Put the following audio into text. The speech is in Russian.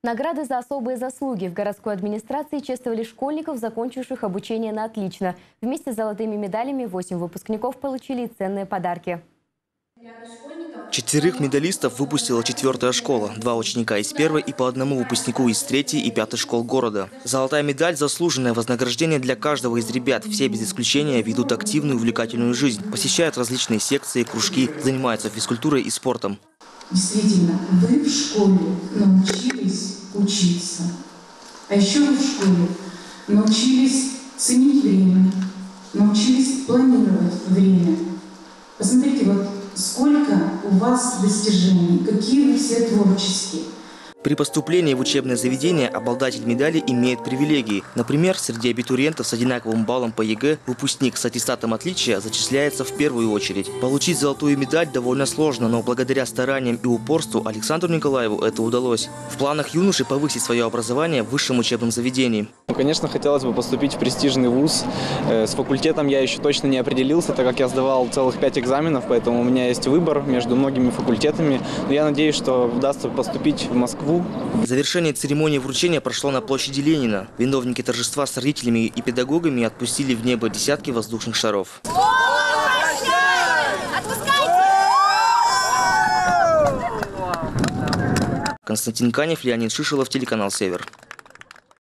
Награды за особые заслуги. В городской администрации чествовали школьников, закончивших обучение на отлично. Вместе с золотыми медалями 8 выпускников получили ценные подарки. 4 медалистов выпустила 4-я школа, 2 ученика из 1-й и по одному выпускнику из 3-й и 5-й школ города. Золотая медаль – заслуженное вознаграждение для каждого из ребят. Все без исключения ведут активную и увлекательную жизнь, посещают различные секции, кружки, занимаются физкультурой и спортом. Действительно, вы в школе научились учиться. А еще вы в школе научились ценить время, научились планировать время. Посмотрите, вот сколько у вас достижений, какие вы все творческие. При поступлении в учебное заведение обладатель медали имеет привилегии. Например, среди абитуриентов с одинаковым баллом по ЕГЭ выпускник с аттестатом отличия зачисляется в первую очередь. Получить золотую медаль довольно сложно, но благодаря стараниям и упорству Александру Николаеву это удалось. В планах юноши повысить свое образование в высшем учебном заведении. Конечно, хотелось бы поступить в престижный вуз. С факультетом я еще точно не определился, так как я сдавал целых 5 экзаменов, поэтому у меня есть выбор между многими факультетами. Но я надеюсь, что удастся поступить в Москву. Завершение церемонии вручения прошло на площади Ленина. Виновники торжества с родителями и педагогами отпустили в небо десятки воздушных шаров. Константин Канев, Леонид Шишелов, телеканал «Север».